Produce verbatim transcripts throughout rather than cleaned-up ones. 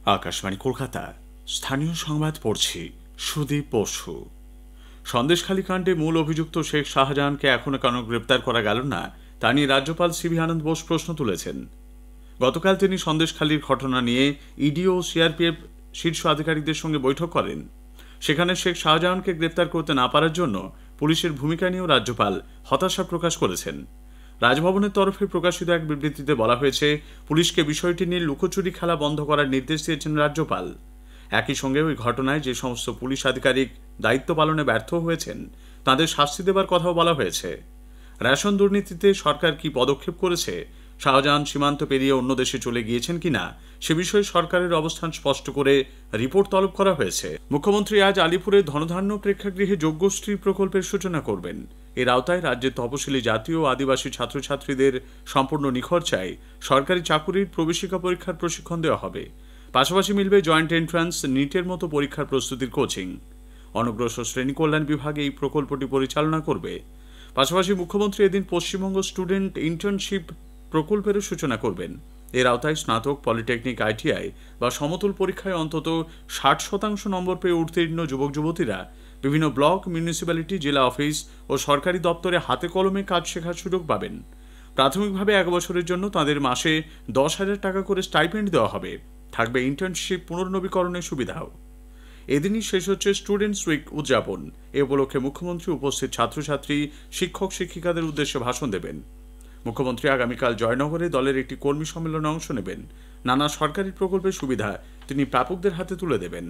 আকাশবাণী কলকাতা স্থানীয় সংবাদ পড়ছি সুদীপ বসু। সন্দেশখালী কাণ্ডে মূল অভিযুক্ত শেখ শাহজাহানকে এখনো কেন গ্রেপ্তার করা গেল না তা নিয়ে রাজ্যপাল সিভি আনন্দ বোস প্রশ্ন তুলেছেন। গতকাল তিনি সন্দেশখালীর ঘটনা নিয়ে ইডি ও সিআরপিএফ শীর্ষ আধিকারিকদের সঙ্গে বৈঠক করেন। সেখানে শেখ শাহজাহানকে গ্রেপ্তার করতে না পারার জন্য পুলিশের ভূমিকা নিয়েও রাজ্যপাল হতাশা প্রকাশ করেছেন। রাজভবনের তরফে প্রকাশিত এক বিবৃতিতে বলা হয়েছে, পুলিশকে বিষয়টি নিয়ে লুকোচুরি খেলা বন্ধ করার নির্দেশ দিয়েছেন রাজ্যপাল। একই সঙ্গে ওই ঘটনায় যে সমস্ত পুলিশ আধিকারিক দায়িত্ব পালনে ব্যর্থ হয়েছেন তাদের শাস্তি দেবার কথাও বলা হয়েছে। রেশন দুর্নীতিতে সরকার কি পদক্ষেপ করেছে, শাহজাহান সীমান্ত পেরিয়ে অন্য দেশে চলে গিয়েছেন কিনা সে বিষয়ে সরকারের অবস্থান স্পষ্ট করে রিপোর্ট তলব করা হয়েছে। মুখ্যমন্ত্রী আজ আলিপুরে ধনধান্য প্রেক্ষাগৃহে যজ্ঞশ্রী প্রকল্পের সূচনা করবেন। এর আওতায় রাজ্যের তপশিলি জাতি ও আদিবাসী ছাত্রছাত্রীদের সম্পূর্ণ নিখরচায় সরকারি চাকুরির প্রবেশিকা পরীক্ষার প্রশিক্ষণ দেওয়া হবে। পাশাপাশি মিলবে জয়েন্ট এন্ট্রান্স, নিটের মতো পরীক্ষার প্রস্তুতির কোচিং। অনগ্রসর শ্রেণী কল্যাণ বিভাগ এই প্রকল্পটি পরিচালনা করবে। পাশাপাশি মুখ্যমন্ত্রী এদিন পশ্চিমবঙ্গ স্টুডেন্ট ইন্টার্নশিপ প্রকল্পেরও সূচনা করবেন। এর আওতায় স্নাতক, পলিটেকনিক, আইটিআই বা সমতুল পরীক্ষায় অন্তত ষাট শতাংশ নম্বর পেয়ে উত্তীর্ণ যুবক যুবতীরা বিভিন্ন ব্লক, মিউনিসিপ্যালিটি, জেলা অফিস ও সরকারি দপ্তরে হাতে কলমে কাজ শেখার সুযোগ পাবেন। প্রাথমিকভাবে এক বছরের জন্য তাদের মাসে দশ হাজার টাকা করে স্টাইপেন্ড দেওয়া হবে। থাকবে ইন্টার্নশিপ পুনর্নবীকরণের সুবিধাও। এদিনই শেষ হচ্ছে স্টুডেন্টস উইক উদযাপন। এ উপলক্ষে মুখ্যমন্ত্রী উপস্থিত ছাত্রছাত্রী, শিক্ষক শিক্ষিকাদের উদ্দেশ্যে ভাষণ দেবেন। মুখ্যমন্ত্রী আগামীকাল জয়নগরে দলের একটি কর্মী সম্মেলনে অংশ নেবেন। নানা সরকারি প্রকল্পের সুবিধা তিনি প্রাপকদের হাতে তুলে দেবেন।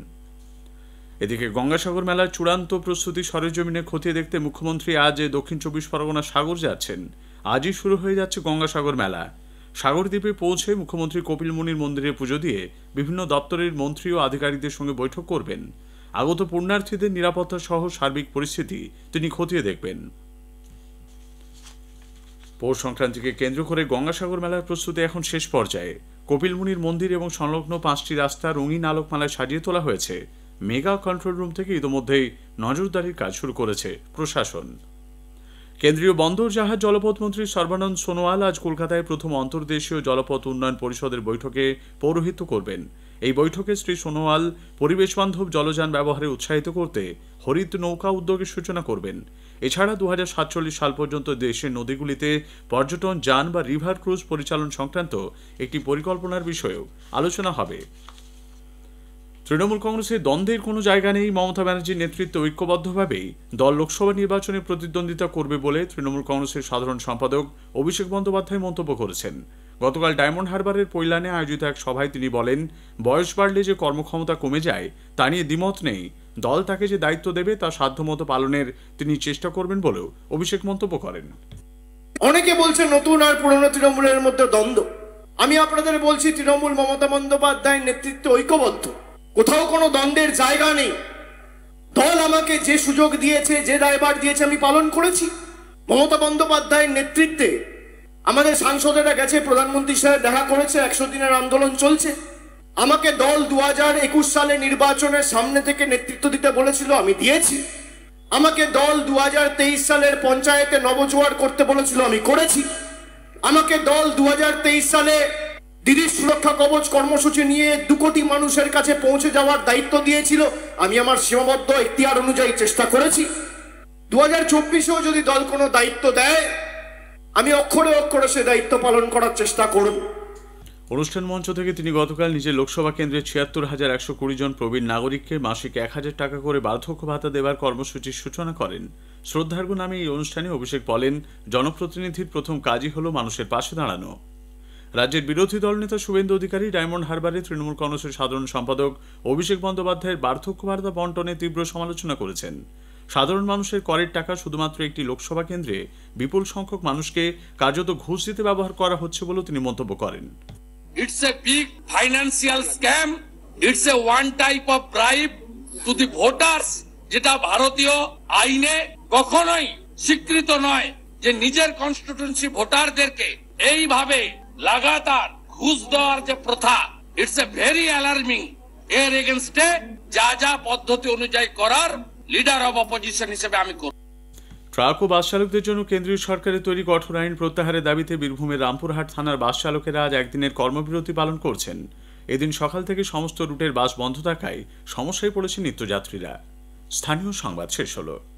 এদিকে গঙ্গাসাগর মেলার চূড়ান্ত প্রস্তুতি সরেজমিনে খতিয়ে দেখতে মুখ্যমন্ত্রী আজ দক্ষিণ চব্বিশ পরগনা সাগর যাচ্ছেন। আজই শুরু হয়ে যাচ্ছে গঙ্গাসাগর মেলা। সাগরদ্বীপে পৌঁছে মুখ্যমন্ত্রী কপিলমুনির মন্দিরে পুজো দিয়ে বিভিন্ন দপ্তরের মন্ত্রী ও আধিকারিকদের সঙ্গে বৈঠক করবেন। আগত পুণ্যার্থীদের নিরাপত্তা সহ সার্বিক পরিস্থিতি তিনি খতিয়ে দেখবেন। পৌষ সংক্রান্তিকে কেন্দ্র করে গঙ্গাসাগর মেলার প্রস্তুতি এখন শেষ পর্যায়ে। কপিলমুনির মন্দির এবং সংলগ্ন পাঁচটি রাস্তা রঙিন আলোকমালায় সাজিয়ে তোলা হয়েছে। মেগা কন্ট্রোল রুম থেকে ইতিমধ্যেই নজরদারির কাজ শুরু করেছে প্রশাসন। কেন্দ্রীয় বন্দর জাহাজ জলপথ মন্ত্রী সর্বানন্দ সোনোয়াল আজ কলকাতায় প্রথম অন্তর্দেশীয় জলপথ উন্নয়ন পরিষদের বৈঠকে পৌরোহিত্য করবেন। এই বৈঠকে শ্রী সোনোয়াল পরিবেশ বান্ধব জলযান ব্যবহারে উৎসাহিত করতে হরিত নৌকা উদ্যোগের সূচনা করবেন। এছাড়া দু হাজার সাতচল্লিশ সাল পর্যন্ত দেশের নদীগুলিতে পর্যটন যান বা রিভার ক্রুজ পরিচালন সংক্রান্ত একটি পরিকল্পনার বিষয়েও আলোচনা হবে। তৃণমূল কংগ্রেসের দ্বন্দ্বের কোনো জায়গা নেই। মমতা ব্যানার্জির নেতৃত্বে ঐক্যবদ্ধভাবেই দল লোকসভা নির্বাচনে প্রতিদ্বন্দ্বিতা করবে বলে তৃণমূল কংগ্রেসের সাধারণ সম্পাদক অভিষেক বন্দ্যোপাধ্যায় মন্তব্য করেছেন। গতকাল ডায়মন্ড হারবারের পৈলানে আয়োজিত এক সভায় তিনি বলেন, বয়স বাড়লে যে কর্মক্ষমতা কমে যায় তা নিয়ে দ্বিমত নেই। দল তাকে যে দায়িত্ব দেবে তা সাধ্যমতো পালনের তিনি চেষ্টা করবেন বলেও অভিষেক মন্তব্য করেন। অনেকে বলছে নতুন আর পুরনো তৃণমূলের মধ্যে দ্বন্দ্ব। আমি আপনাদের বলছি, তৃণমূল মমতা বন্দ্যোপাধ্যায়ের নেতৃত্বে ঐক্যবদ্ধ, কোথাও কোনো দ্বন্দ্বের জায়গা নেই। দল আমাকে যে সুযোগ দিয়েছে, যে দায়ভার দিয়েছে আমি পালন করেছি। মমতা বন্দ্যোপাধ্যায়ের নেতৃত্বে আমাদের সাংসদেরা গেছে, প্রধানমন্ত্রীর সাথে দেখা করেছে, একশো দিনের আন্দোলন চলছে। আমাকে দল দু হাজার একুশ সালে নির্বাচনের সামনে থেকে নেতৃত্ব দিতে বলেছিল, আমি দিয়েছি। আমাকে দল দু হাজার তেইশ সালের পঞ্চায়েতে নবজোয়ার করতে বলেছিল, আমি করেছি। আমাকে দল দু হাজার তেইশ সালে দিদির সুরক্ষা কবচ কর্মসূচি নিয়ে দু কোটি মানুষের কাছে পৌঁছে যাওয়ার দায়িত্ব দিয়েছিল, আমি আমার সীমাবদ্ধ এখতিয়ার অনুযায়ী চেষ্টা করেছি। দু হাজার চব্বিশেও যদি দল কোনো দায়িত্ব দেয়, আমি অক্ষরে অক্ষরে সে দায়িত্ব পালন করার চেষ্টা করব। অনুষ্ঠান মঞ্চ থেকে তিনি গতকাল নিজের লোকসভা কেন্দ্রের ছিয়াত্তর হাজার একশো কুড়ি জন প্রবীণ নাগরিককে মাসিক এক হাজার টাকা করে বার্ধক্য ভাতা দেবার কর্মসূচির সূচনা করেন। শ্রদ্ধার্ঘ্য নামে এই অনুষ্ঠানে অভিষেক বলেন, জনপ্রতিনিধির প্রথম কাজই হল মানুষের পাশে দাঁড়ানো। রাজ্যের বিরোধী দলনেতা শুভেন্দু অধিকারী ডায়মন্ড হারবারে তৃণমূল কংগ্রেসের সাধারণ সম্পাদক অভিষেক বন্দ্যোপাধ্যায়ের বার্ধক্য ভাতা বন্টনে তীব্র সমালোচনা করেছেন। সাধারণ মানুষের করের টাকা শুধুমাত্র একটি লোকসভা কেন্দ্রে বিপুল সংখ্যক মানুষকে কার্যত ঘুষ দিতে ব্যবহার করা হচ্ছে বলেও তিনি মন্তব্য করেন। It's a big financial scam. It's a one type of bribe to the voters, যেটা ভারতীয় আইনে কখনোই স্বীকৃত নয়, যে নিজের কনস্টিটিউয়েন্সি ভোটারদেরকে এইভাবে লাগাতার ঘুষ দেওয়ার যে প্রথা, ইটস এ ভেরি অ্যালার্মিং। এর এগেইনস্টে যা যা পদ্ধতি অনুযায়ী করার লিডার অব অপোজিশন হিসেবে আমি করব। ট্রাক ও বাস চালকদের জন্য কেন্দ্রীয় সরকারের তৈরি কঠোর আইন প্রত্যাহারের দাবিতে বীরভূমের রামপুরহাট থানার বাস চালকেরা আজ একদিনের কর্মবিরতি পালন করছেন। এদিন সকাল থেকে সমস্ত রুটের বাস বন্ধ থাকায় সমস্যায় পড়েছে নিত্যযাত্রীরা। স্থানীয় সংবাদ শেষ হলো।